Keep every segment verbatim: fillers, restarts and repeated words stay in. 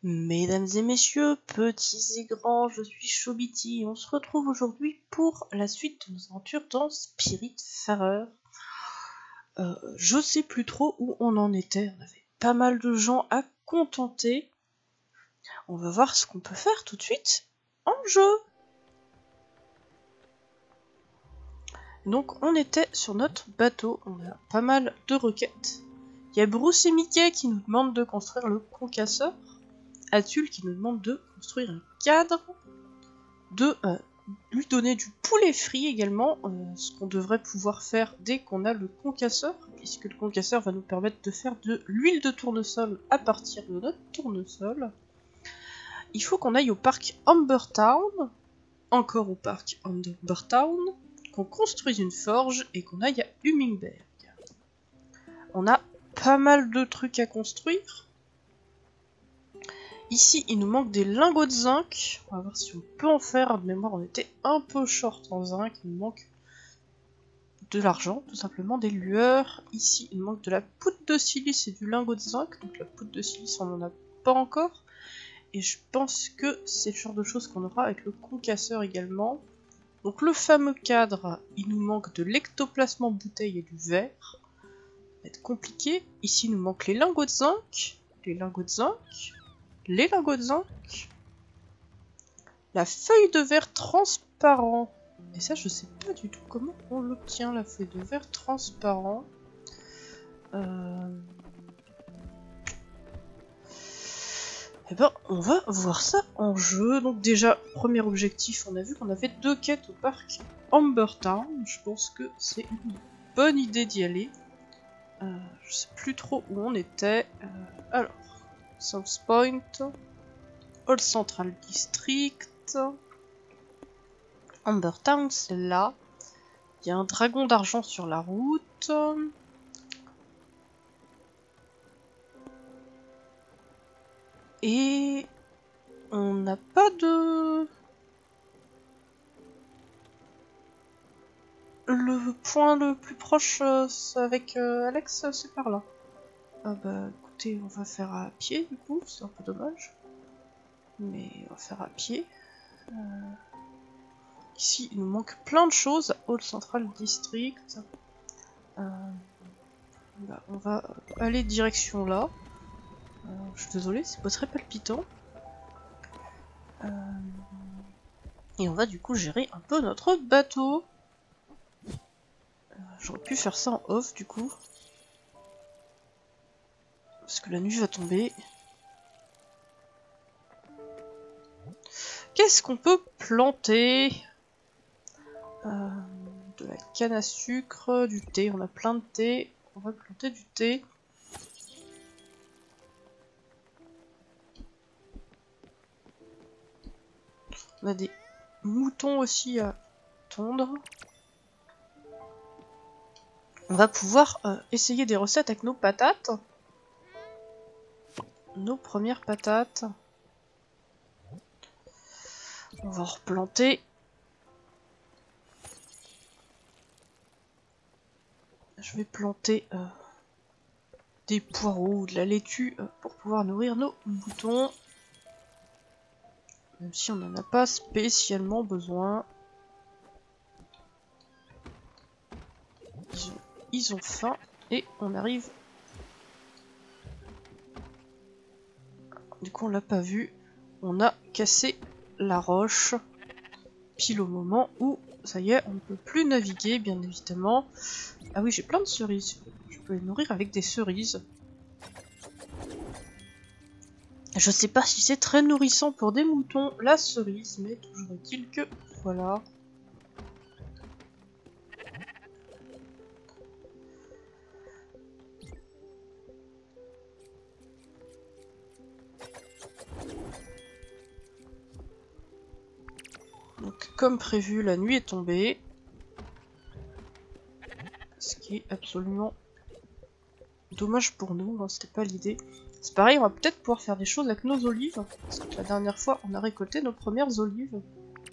Mesdames et messieurs, petits et grands, je suis Chobity et on se retrouve aujourd'hui pour la suite de nos aventures dans Spiritfarer. Euh, je sais plus trop où on en était, on avait pas mal de gens à contenter. On va voir ce qu'on peut faire tout de suite en jeu. Donc on était sur notre bateau, on a pas mal de requêtes. Il y a Bruce et Mickey qui nous demandent de construire le concasseur. Atul qui nous demande de construire un cadre, de euh, lui donner du poulet frit également, euh, ce qu'on devrait pouvoir faire dès qu'on a le concasseur, puisque le concasseur va nous permettre de faire de l'huile de tournesol à partir de notre tournesol. Il faut qu'on aille au parc Humbertown, encore au parc Humbertown, qu'on construise une forge et qu'on aille à Hummingberg. On a pas mal de trucs à construire. Ici, il nous manque des lingots de zinc. On va voir si on peut en faire. De mémoire, on était un peu short en zinc. Il nous manque de l'argent, tout simplement, des lueurs. Ici, il nous manque de la poudre de silice et du lingot de zinc. Donc la poudre de silice, on n'en a pas encore. Et je pense que c'est le genre de choses qu'on aura avec le concasseur également. Donc le fameux cadre, il nous manque de l'ectoplasme en bouteille et du verre. Ça va être compliqué. Ici, il nous manque les lingots de zinc. Les lingots de zinc. Les lingots de zinc, la feuille de verre transparent, et ça je sais pas du tout comment on l'obtient, la feuille de verre transparent. Euh... Eh ben on va voir ça en jeu. Donc déjà, premier objectif, on a vu qu'on avait deux quêtes au parc Humbertown, je pense que c'est une bonne idée d'y aller. Euh, je sais plus trop où on était, euh, alors... South Point, Old Central District, Humbertown, c'est là. Il y a un dragon d'argent sur la route. Et on n'a pas de... Le point le plus proche euh, avec euh, Alex, c'est par là. Ah bah écoutez, on va faire à pied du coup, c'est un peu dommage. Mais on va faire à pied. Euh... Ici, il nous manque plein de choses. Old Central District. Euh... Bah, on va aller direction là. Euh, je suis désolée, c'est pas très palpitant. Euh... Et on va du coup gérer un peu notre bateau. Euh, J'aurais pu faire ça en off du coup. Parce que la nuit va tomber. Qu'est-ce qu'on peut planter? euh, De la canne à sucre, du thé, on a plein de thé. On va planter du thé. On a des moutons aussi à tondre. On va pouvoir euh, essayer des recettes avec nos patates. Nos premières patates. On va replanter. Je vais planter euh, des poireaux ou de la laitue euh, pour pouvoir nourrir nos moutons. Même si on n'en a pas spécialement besoin. Ils ont, ils ont faim et on arrive. Du coup on l'a pas vu. On a cassé la roche. Pile au moment où, ça y est, on ne peut plus naviguer bien évidemment. Ah oui, j'ai plein de cerises. Je peux les nourrir avec des cerises. Je sais pas si c'est très nourrissant pour des moutons, la cerise, mais toujours est-il que, voilà. Donc, comme prévu, la nuit est tombée. Ce qui est absolument dommage pour nous, hein, c'était pas l'idée. C'est pareil, on va peut-être pouvoir faire des choses avec nos olives. Parce que la dernière fois, on a récolté nos premières olives.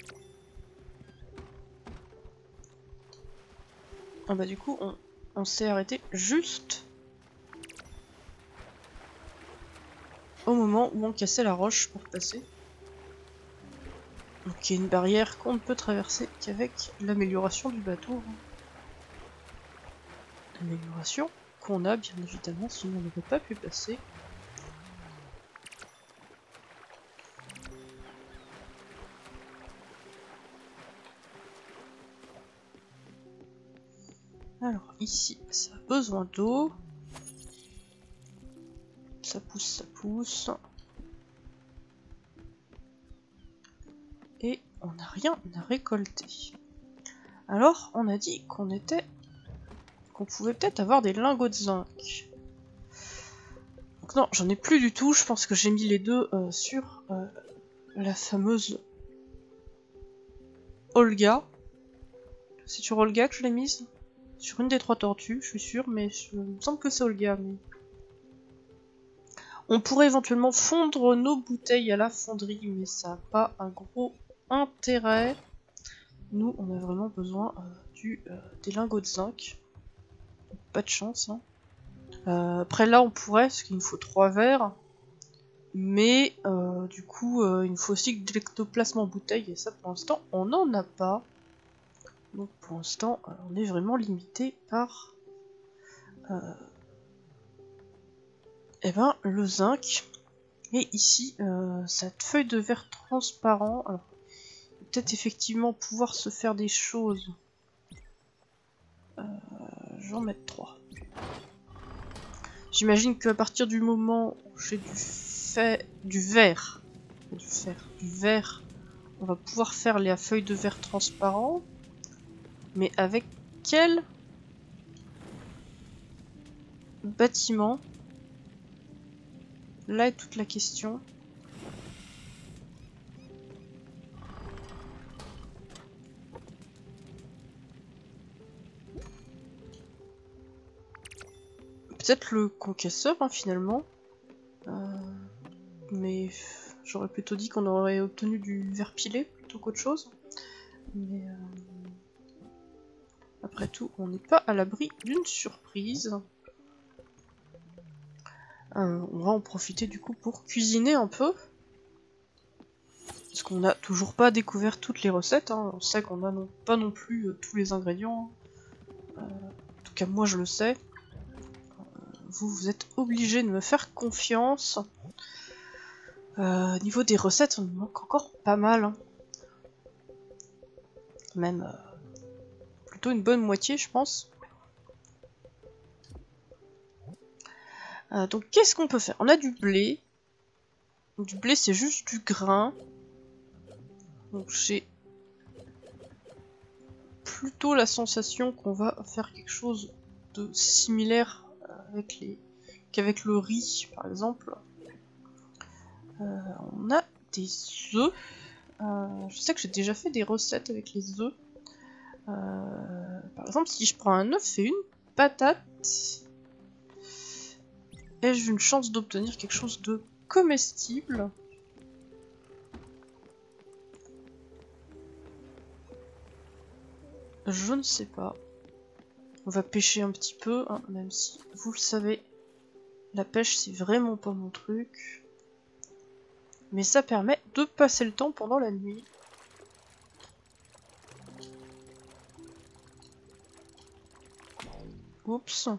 Ah bah du coup, on, on s'est arrêté juste. au moment où on cassait la roche pour passer. Donc il y a une barrière qu'on ne peut traverser qu'avec l'amélioration du bateau. Amélioration qu'on a bien évidemment, sinon on n'aurait pas pu passer. Alors ici, ça a besoin d'eau. Ça pousse, ça pousse. Et on n'a rien à récolter. Alors, on a dit qu'on était... qu'on pouvait peut-être avoir des lingots de zinc. Donc non, j'en ai plus du tout. Je pense que j'ai mis les deux euh, sur euh, la fameuse Olga. C'est sur Olga que je l'ai mise. Sur une des trois tortues, je suis sûre, mais je... il me semble que c'est Olga. Mais... on pourrait éventuellement fondre nos bouteilles à la fonderie, mais ça n'a pas un gros intérêt. Nous, on a vraiment besoin euh, du, euh, des lingots de zinc. Pas de chance. Hein. Euh, après là, on pourrait, parce qu'il nous faut trois verres. Mais euh, du coup, euh, il nous faut aussi de l'ectoplasme en bouteille. Et ça, pour l'instant, on n'en a pas. Donc pour l'instant, euh, on est vraiment limité par... Euh, eh ben, le zinc. Et ici, euh, cette feuille de verre transparent. Alors, peut-être effectivement pouvoir se faire des choses. Euh, je vais en mettre trois. J'imagine qu'à partir du moment où j'ai du fait du verre, du fer, du verre, on va pouvoir faire la feuille de verre transparent. Mais avec quel bâtiment? Là est toute la question. Peut-être le concasseur, hein, finalement. Euh, mais j'aurais plutôt dit qu'on aurait obtenu du verre pilé plutôt qu'autre chose. Mais euh, après tout, on n'est pas à l'abri d'une surprise. Euh, on va en profiter du coup pour cuisiner un peu. Parce qu'on n'a toujours pas découvert toutes les recettes. Hein. On sait qu'on n'a non, pas non plus euh, tous les ingrédients. Euh, en tout cas, moi je le sais. Vous, vous êtes obligés de me faire confiance. Euh, au niveau des recettes, on nous manque encore pas mal. Hein. Même euh, plutôt une bonne moitié, je pense. Euh, donc, qu'est-ce qu'on peut faire? On a du blé. Du blé, c'est juste du grain. Donc, j'ai plutôt la sensation qu'on va faire quelque chose de similaire avec les... qu'avec le riz, par exemple. Euh, on a des œufs. Euh, je sais que j'ai déjà fait des recettes avec les œufs. Euh, par exemple, si je prends un œuf et une patate, ai-je une chance d'obtenir quelque chose de comestible? Je ne sais pas. On va pêcher un petit peu, hein, même si, vous le savez, la pêche c'est vraiment pas mon truc. Mais ça permet de passer le temps pendant la nuit. Oups.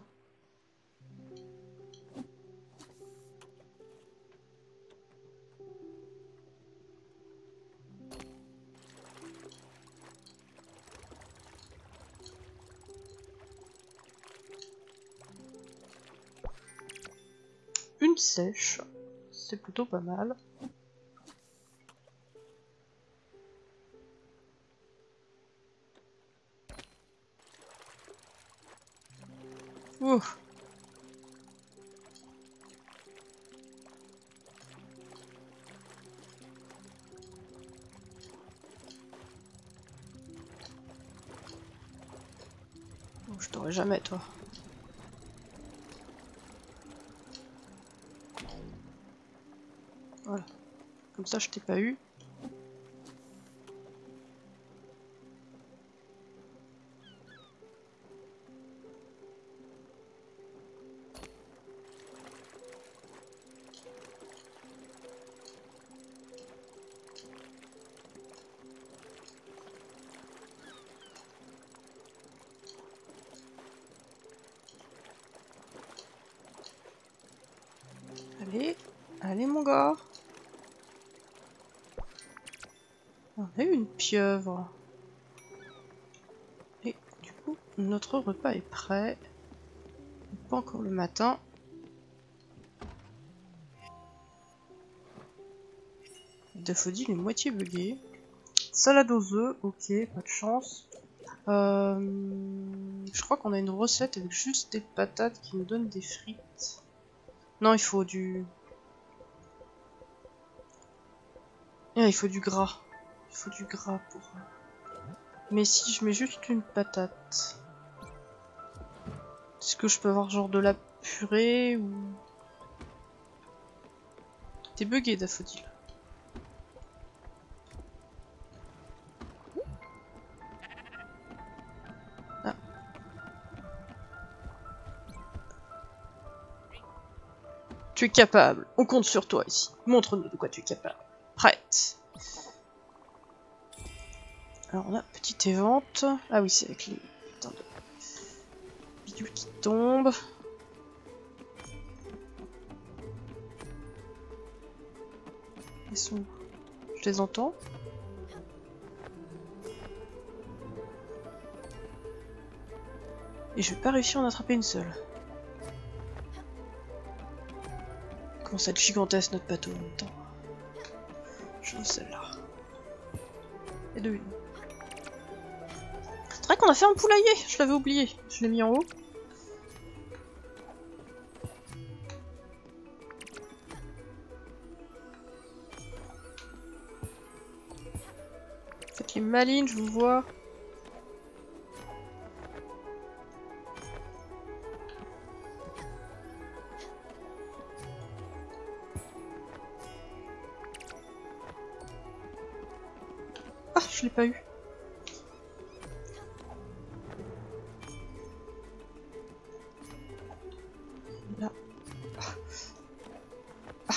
Une sèche, c'est plutôt pas mal. Ouh. Oh, je t'aurais jamais, toi. Voilà. Comme ça, je t'ai pas eu. Allez, allez mon gars. On a eu une pieuvre. Et du coup, notre repas est prêt. Pas encore le matin. Le daffodil est moitié buggé. Salade aux œufs, ok, pas de chance. Euh, je crois qu'on a une recette avec juste des patates qui nous donnent des frites. Non, il faut du... Ah, il faut du gras. Il faut du gras pour... Mais si je mets juste une patate... Est-ce que je peux avoir genre de la purée ou... T'es bugué, daffodil. Ah. Tu es capable. On compte sur toi ici. Montre-nous de quoi tu es capable. Prête. Alors on a petite évente. Ah oui, c'est avec les putains de bidules qui tombent. Ils sont où? Je les entends. Et je vais pas réussir à en attraper une seule. Comment ça être gigantesque notre bateau en même temps. Je veux celle-là. Et deux. C'est vrai qu'on a fait un poulailler, je l'avais oublié. Je l'ai mis en haut. Faites les malines, je vous vois. Ah, je l'ai pas eu. Là. Ah. Ah.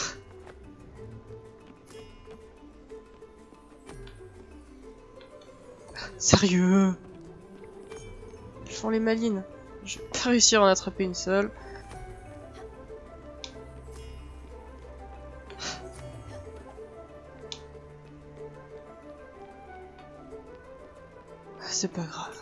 Sérieux? Elles font les malines. Je vais pas réussir à en attraper une seule. C'est pas grave.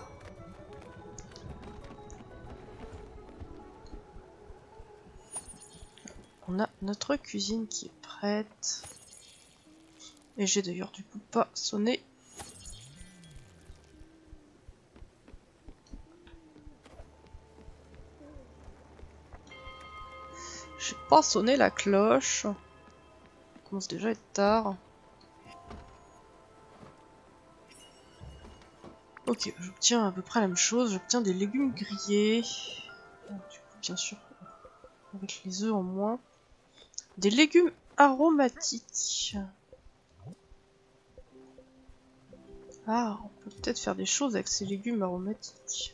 On a notre cuisine qui est prête. Et j'ai d'ailleurs du coup pas sonné. J'ai pas sonné la cloche. Il commence déjà à être tard. Ok, j'obtiens à peu près la même chose. J'obtiens des légumes grillés. Du coup, bien sûr, avec les œufs en moins. Des légumes aromatiques. Ah, on peut peut-être faire des choses avec ces légumes aromatiques.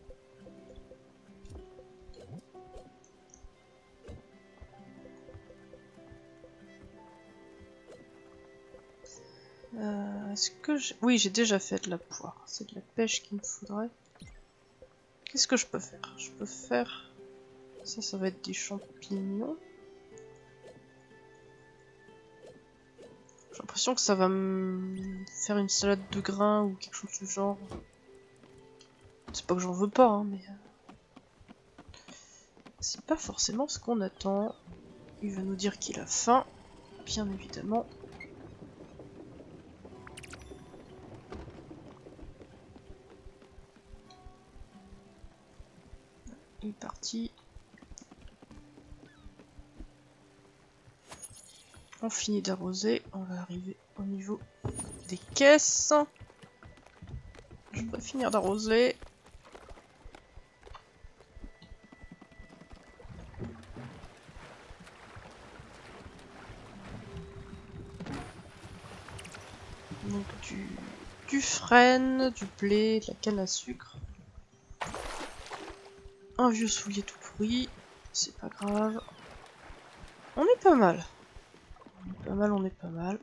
Euh, Est-ce que j'ai... Oui, j'ai déjà fait de la poire. C'est de la pêche qu'il me faudrait. Qu'est-ce que je peux faire? Je peux faire... Ça, ça va être des champignons. J'ai l'impression que ça va me faire une salade de grains ou quelque chose du genre. C'est pas que j'en veux pas, hein, mais... C'est pas forcément ce qu'on attend. Il va nous dire qu'il a faim, bien évidemment. Il est parti. On finit d'arroser, on va arriver au niveau des caisses. Je vais finir d'arroser. Donc du, du frêne, du blé, de la canne à sucre. Un vieux soulier tout pourri, c'est pas grave. On est pas mal. On est pas mal, on est pas mal.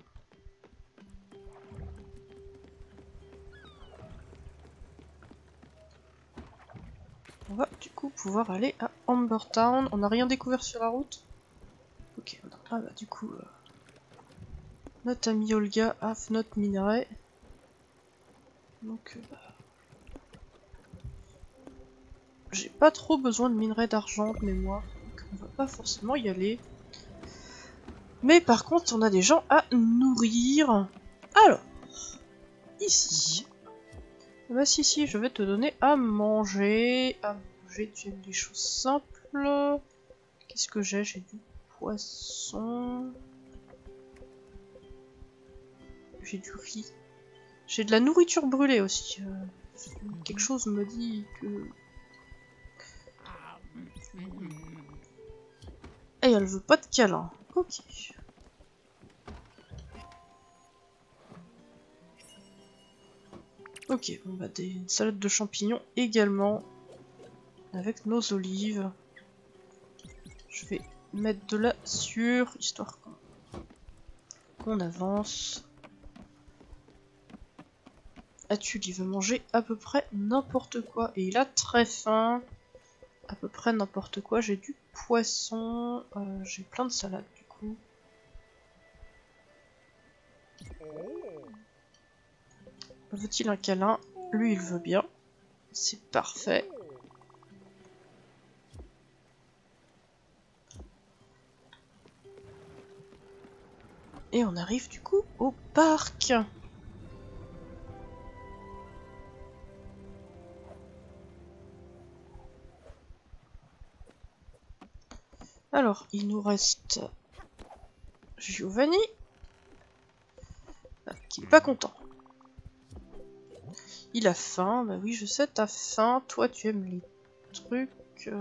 On va du coup pouvoir aller à Amber Town. On n'a rien découvert sur la route? Ok. Ah bah du coup, euh, notre ami Olga a notre minerai. Donc, euh, bah, j'ai pas trop besoin de minerai d'argent de mémoire, donc on va pas forcément y aller. Mais par contre, on a des gens à nourrir. Alors, ici. Bah si, si, je vais te donner à manger. À manger, tu aimes des choses simples. Qu'est-ce que j'ai? J'ai du poisson. J'ai du riz. J'ai de la nourriture brûlée aussi. Euh, quelque chose me dit que... Et elle veut pas de câlin. Ok. Ok, on va des salades de champignons également. Avec nos olives. Je vais mettre de la sueur, histoire qu'on qu'on avance. As-tu, il veut manger à peu près n'importe quoi. Et il a très faim. À peu près n'importe quoi. J'ai du poisson. Euh, J'ai plein de salades du coup. Veut-il un câlin? Lui, il veut bien. C'est parfait. Et on arrive du coup au parc. Alors, il nous reste Giovanni, ah, qui n'est pas content. Il a faim, bah oui, je sais, t'as faim. Toi, tu aimes les trucs. Euh...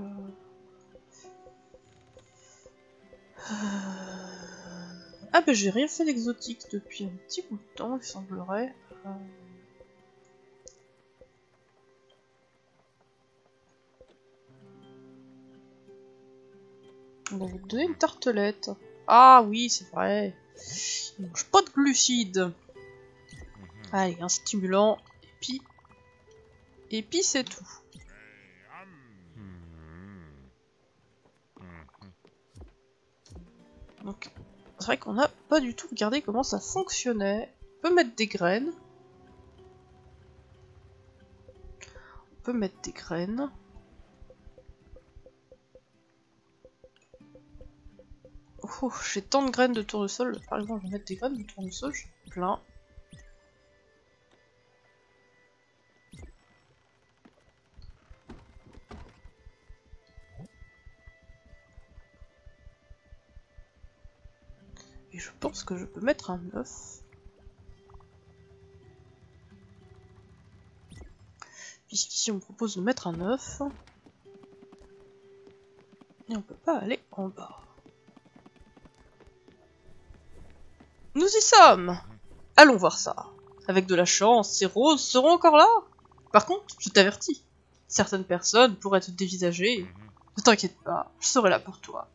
Euh... Ah, bah j'ai rien fait d'exotique depuis un petit bout de temps, il semblerait. Euh... On avait donné une tartelette. Ah oui, c'est vrai. Il mange pas de glucides. Allez, un stimulant. Et puis... Et puis c'est tout. Donc, c'est vrai qu'on n'a pas du tout regardé comment ça fonctionnait. On peut mettre des graines. On peut mettre des graines. Oh, j'ai tant de graines de tournesol. Par exemple, je vais mettre des graines de tournesol, j'en ai plein. Et je pense que je peux mettre un œuf. Puisqu'ici on me propose de mettre un œuf. Et on peut pas aller en bas. Nous y sommes! Allons voir ça. Avec de la chance, ces roses seront encore là. Par contre, je t'avertis, certaines personnes pourraient te dévisager. Ne t'inquiète pas, je serai là pour toi.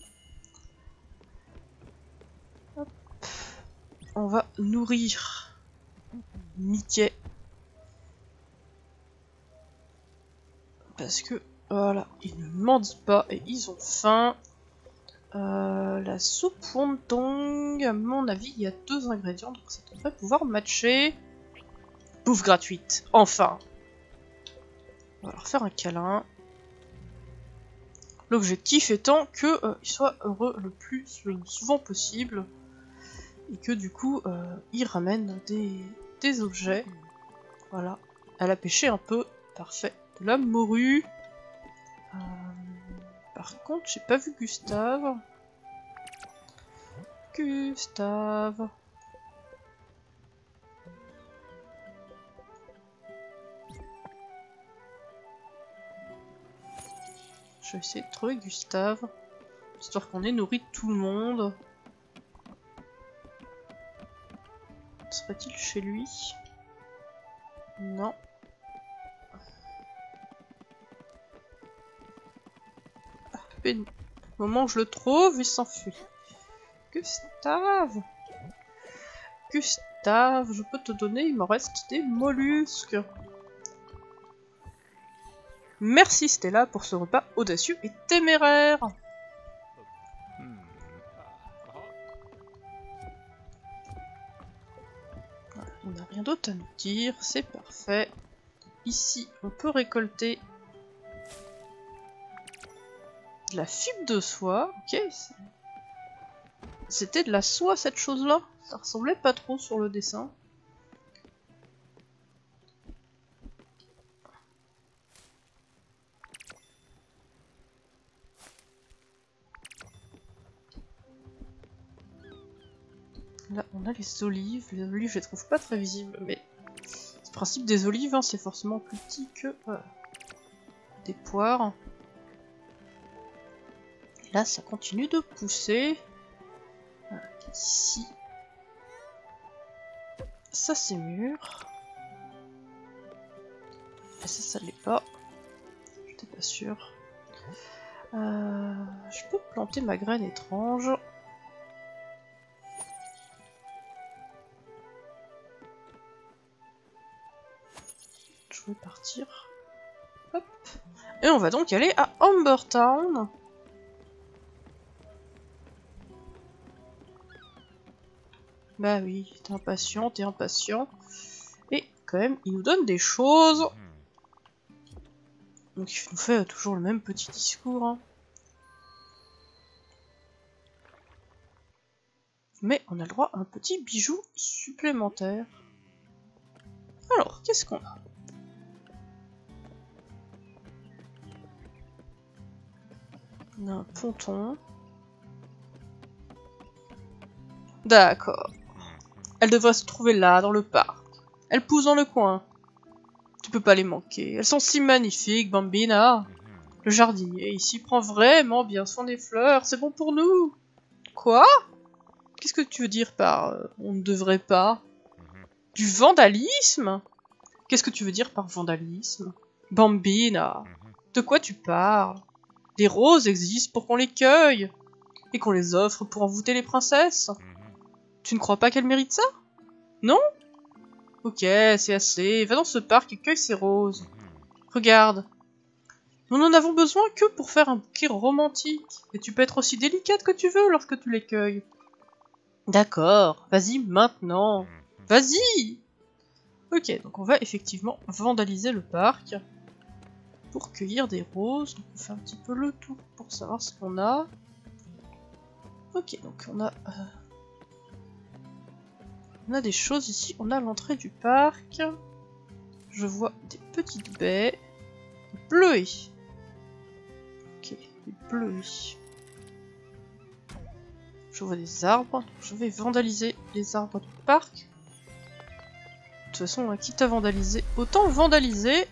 Hop. On va nourrir Mickey. Parce que, voilà, ils ne mendient pas et ils ont faim. Euh, la soupe wonton, à mon avis, il y a deux ingrédients, donc ça devrait pouvoir matcher. Bouffe gratuite, enfin. On va leur faire un câlin. L'objectif étant que euh, ils soient heureux le plus euh, souvent possible. Et que du coup, euh, ils ramènent des, des objets. Voilà. Elle a pêché un peu. Parfait. De la morue. Euh, par contre, j'ai pas vu Gustave. Gustave. Je vais essayer de trouver Gustave. Histoire qu'on ait nourri tout le monde. Serait-il chez lui? Non. Ah, au moment où je le trouve, il s'enfuit. Gustave! Gustave, je peux te donner, il me reste des mollusques. Merci Stella pour ce repas audacieux et téméraire. On n'a rien d'autre à nous dire, c'est parfait. Ici, on peut récolter de la fibre de soie. Ok, c'était de la soie cette chose-là. Ça ressemblait pas trop sur le dessin. Là, on a les olives. Les olives, je les trouve pas très visibles, mais le principe des olives, hein, c'est forcément plus petit que euh, des poires. Et là, ça continue de pousser. Voilà, ici. Ça, c'est mûr. Et ça, ça l'est pas. J'étais pas sûre. Euh, je peux planter ma graine étrange. Je vais partir. Hop. Et on va donc aller à Amber Town. Bah oui, t'es impatient, t'es impatient. Et quand même, il nous donne des choses. Donc il nous fait toujours le même petit discours. Hein. Mais on a le droit à un petit bijou supplémentaire. Alors, qu'est-ce qu'on a? On a un ponton. D'accord. Elle devrait se trouver là, dans le parc. Elle pousse dans le coin. Tu peux pas les manquer. Elles sont si magnifiques, Bambina. Le jardinier ici prend vraiment bien soin des fleurs. C'est bon pour nous. Quoi? Qu'est-ce que tu veux dire par euh, on ne devrait pas? Du vandalisme? Qu'est-ce que tu veux dire par vandalisme? Bambina, de quoi tu parles? Des roses existent pour qu'on les cueille et qu'on les offre pour envoûter les princesses. Tu ne crois pas qu'elles méritent ça? Non? Ok, c'est assez. Va dans ce parc et cueille ces roses. Regarde. Nous n'en avons besoin que pour faire un bouquet romantique. Et tu peux être aussi délicate que tu veux lorsque tu les cueilles. D'accord, vas-y maintenant. Vas-y! Ok, donc on va effectivement vandaliser le parc pour cueillir des roses. Donc on fait un petit peu le tour pour savoir ce qu'on a. Ok, donc on a... Euh, on a des choses ici. On a l'entrée du parc. Je vois des petites baies. Bleuées. Ok, des bleuées. Je vois des arbres. Donc je vais vandaliser les arbres du parc. De toute façon, hein, quitte à vandaliser, autant vandaliser.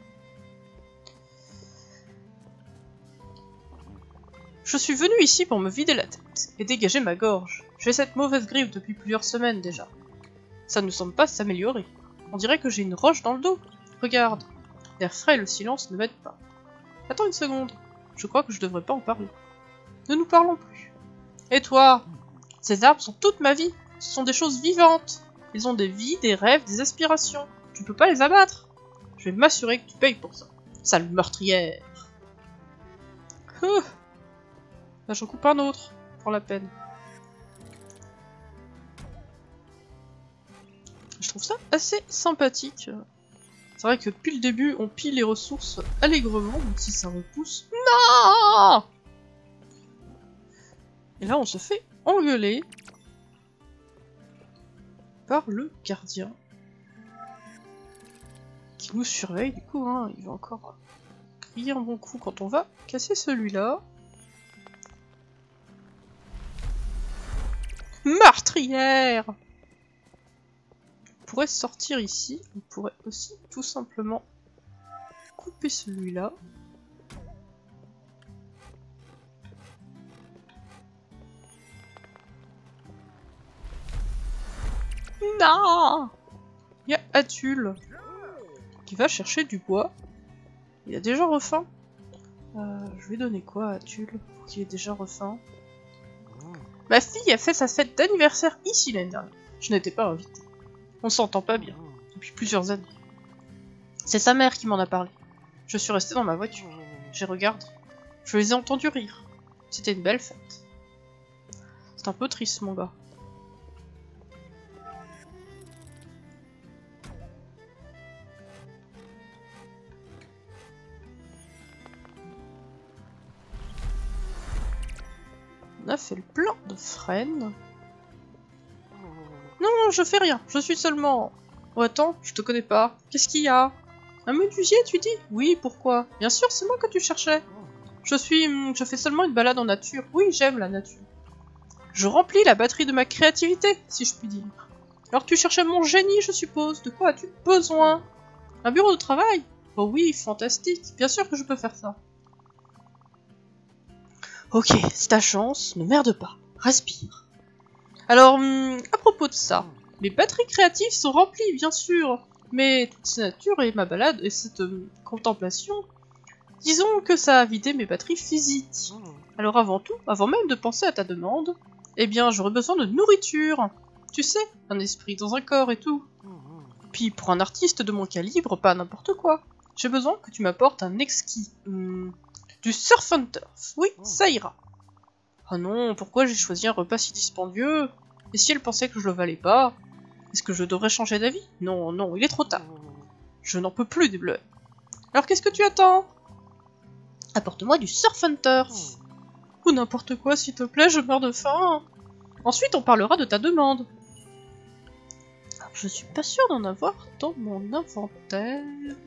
Je suis venu ici pour me vider la tête et dégager ma gorge. J'ai cette mauvaise grippe depuis plusieurs semaines déjà. Ça ne semble pas s'améliorer. On dirait que j'ai une roche dans le dos. Regarde. L'air frais et le silence ne m'aident pas. Attends une seconde. Je crois que je devrais pas en parler. Ne nous parlons plus. Et toi? Ces arbres sont toute ma vie. Ce sont des choses vivantes. Ils ont des vies, des rêves, des aspirations. Tu peux pas les abattre. Je vais m'assurer que tu payes pour ça. Sale meurtrière. Ouh. Là j'en coupe un autre, pour la peine. Je trouve ça assez sympathique. C'est vrai que depuis le début, on pille les ressources allègrement, même si ça repousse. Non! Et là, on se fait engueuler par le gardien qui nous surveille. Du coup, hein, il va encore crier un bon coup quand on va casser celui-là. Meurtrière! On pourrait sortir ici, on pourrait aussi tout simplement couper celui-là. Non! Il y a Atul qui va chercher du bois. Il a déjà refaim. Euh, je vais donner quoi à Atul pour qu'il ait déjà refaim? Ma fille a fait sa fête d'anniversaire ici l'année dernière. Je n'étais pas invitée. On s'entend pas bien, depuis plusieurs années. C'est sa mère qui m'en a parlé. Je suis restée dans ma voiture. J'ai regardé. Je les ai entendus rire. C'était une belle fête. C'est un peu triste, mon gars. a fait le plein de frênes. Non, je fais rien, je suis seulement... Oh attends, je te connais pas. Qu'est-ce qu'il y a? Un menuisier, tu dis? Oui, pourquoi? Bien sûr, c'est moi que tu cherchais. Je suis... Je fais seulement une balade en nature. Oui, j'aime la nature. Je remplis la batterie de ma créativité, si je puis dire. Alors tu cherchais mon génie, je suppose. De quoi as-tu besoin? Un bureau de travail? Oh oui, fantastique. Bien sûr que je peux faire ça. Ok, c'est ta chance, ne merde pas. Respire. Alors, hum, à propos de ça, mes batteries créatives sont remplies, bien sûr. Mais toute cette nature et ma balade et cette hum, contemplation, disons que ça a vidé mes batteries physiques. Alors avant tout, avant même de penser à ta demande, eh bien j'aurais besoin de nourriture. Tu sais, un esprit dans un corps et tout. Puis pour un artiste de mon calibre, pas n'importe quoi. J'ai besoin que tu m'apportes un exquis. Hum, du surf and turf. Oui, ça ira. Oh non, pourquoi j'ai choisi un repas si dispendieux? Et si elle pensait que je le valais pas? Est-ce que je devrais changer d'avis? Non, non, il est trop tard. Je n'en peux plus des bleuets. Alors qu'est-ce que tu attends? Apporte-moi du surf and turf. Ou n'importe quoi, s'il te plaît, je meurs de faim. Ensuite, on parlera de ta demande. Alors, je suis pas sûre d'en avoir dans mon inventaire.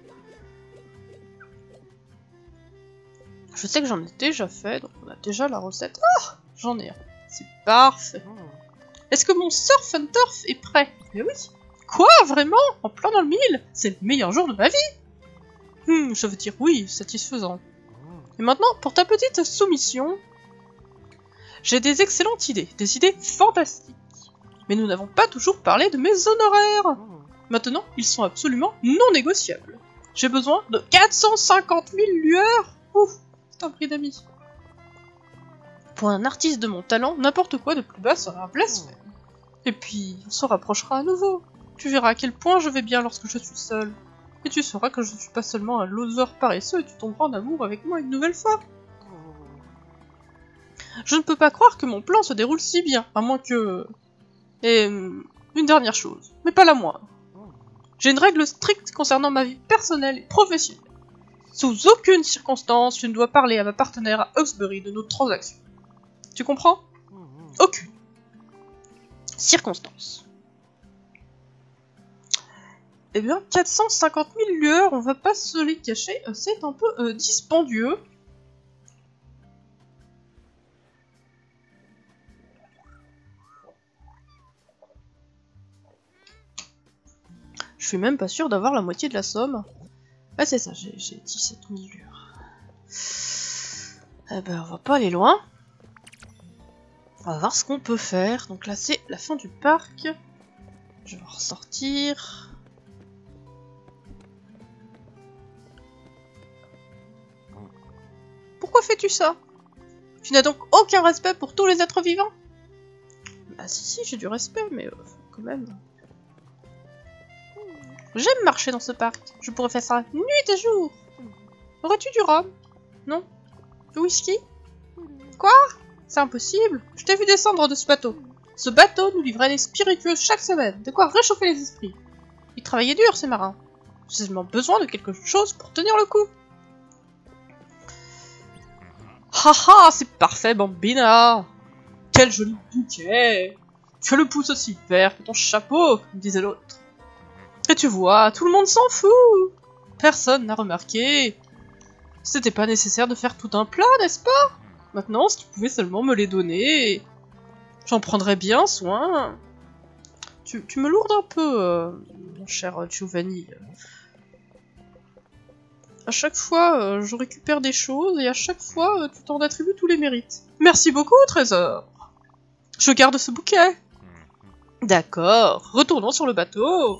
Je sais que j'en ai déjà fait, donc on a déjà la recette. Ah, j'en ai un. C'est parfait. Est-ce que mon surf and turf est prêt? Mais oui. Quoi, vraiment? En plein dans le mille? C'est le meilleur jour de ma vie. Hmm, je veux dire oui, satisfaisant. Et maintenant, pour ta petite soumission, j'ai des excellentes idées, des idées fantastiques. Mais nous n'avons pas toujours parlé de mes honoraires. Maintenant, ils sont absolument non négociables. J'ai besoin de quatre cent cinquante mille lueurs. Ouf, c'est un prix d'amis. Pour un artiste de mon talent, n'importe quoi de plus bas sera un blasphème. Et puis, on se rapprochera à nouveau. Tu verras à quel point je vais bien lorsque je suis seule. Et tu sauras que je ne suis pas seulement un loser paresseux et tu tomberas en amour avec moi une nouvelle fois. Je ne peux pas croire que mon plan se déroule si bien, à moins que... Et... une dernière chose, mais pas la moindre. J'ai une règle stricte concernant ma vie personnelle et professionnelle. Sous aucune circonstance, je ne dois parler à ma partenaire à Hawksbury de nos transactions. Tu comprends? Aucune circonstance. Eh bien, quatre cent cinquante mille lueurs, on va pas se les cacher, c'est un peu euh, dispendieux. Je suis même pas sûre d'avoir la moitié de la somme. Ah c'est ça, j'ai dix-sept mille lueurs. Eh ben, on va pas aller loin. On va voir ce qu'on peut faire. Donc là, c'est la fin du parc. Je vais ressortir. Pourquoi fais-tu ça? Tu n'as donc aucun respect pour tous les êtres vivants? Bah si, si, j'ai du respect, mais euh, quand même... J'aime marcher dans ce parc. Je pourrais faire ça nuit et jour. Aurais-tu du rhum? Non. Du whisky? Quoi? C'est impossible. Je t'ai vu descendre de ce bateau. Ce bateau nous livrait des spiritueuses chaque semaine. De quoi réchauffer les esprits. Ils travaillaient dur, ces marins. J'ai seulement besoin de quelque chose pour tenir le coup. Haha, c'est parfait, Bambina. Quel joli bouquet. Tu as le pouce aussi vert que ton chapeau, comme disait l'autre. Et tu vois, tout le monde s'en fout. Personne n'a remarqué. C'était pas nécessaire de faire tout un plat, n'est-ce pas? Maintenant, si tu pouvais seulement me les donner, j'en prendrais bien soin. Tu, tu me lourdes un peu, euh, mon cher Giovanni. À chaque fois, euh, je récupère des choses et à chaque fois, euh, tu t'en attribues tous les mérites. Merci beaucoup, trésor. Je garde ce bouquet. D'accord, retournons sur le bateau.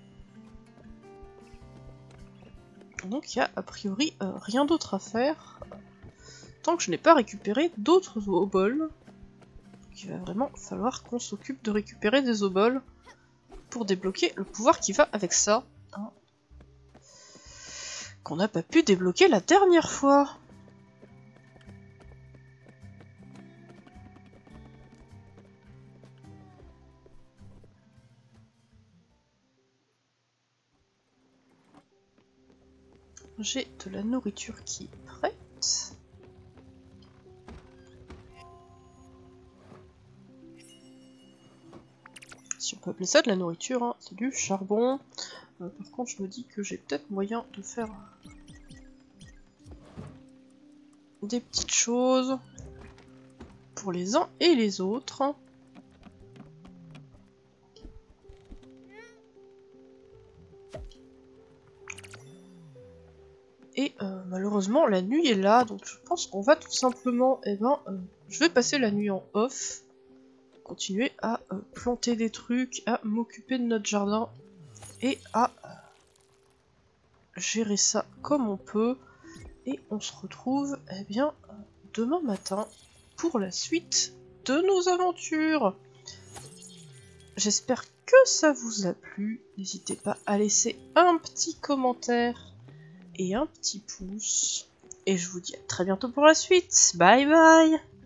Donc il y a a priori euh, rien d'autre à faire tant que je n'ai pas récupéré d'autres oboles. Il va vraiment falloir qu'on s'occupe de récupérer des oboles pour débloquer le pouvoir qui va avec ça, hein, qu'on n'a pas pu débloquer la dernière fois. J'ai de la nourriture qui est prête. peut appeler ça de la nourriture, hein. C'est du charbon. Euh, par contre, je me dis que j'ai peut-être moyen de faire des petites choses pour les uns et les autres. Et euh, malheureusement, la nuit est là, donc je pense qu'on va tout simplement, eh ben, euh, je vais passer la nuit en off, continuer à euh, planter des trucs, à m'occuper de notre jardin et à euh, gérer ça comme on peut. Et on se retrouve, eh bien, euh, demain matin pour la suite de nos aventures. J'espère que ça vous a plu. N'hésitez pas à laisser un petit commentaire et un petit pouce. Et je vous dis à très bientôt pour la suite. Bye bye!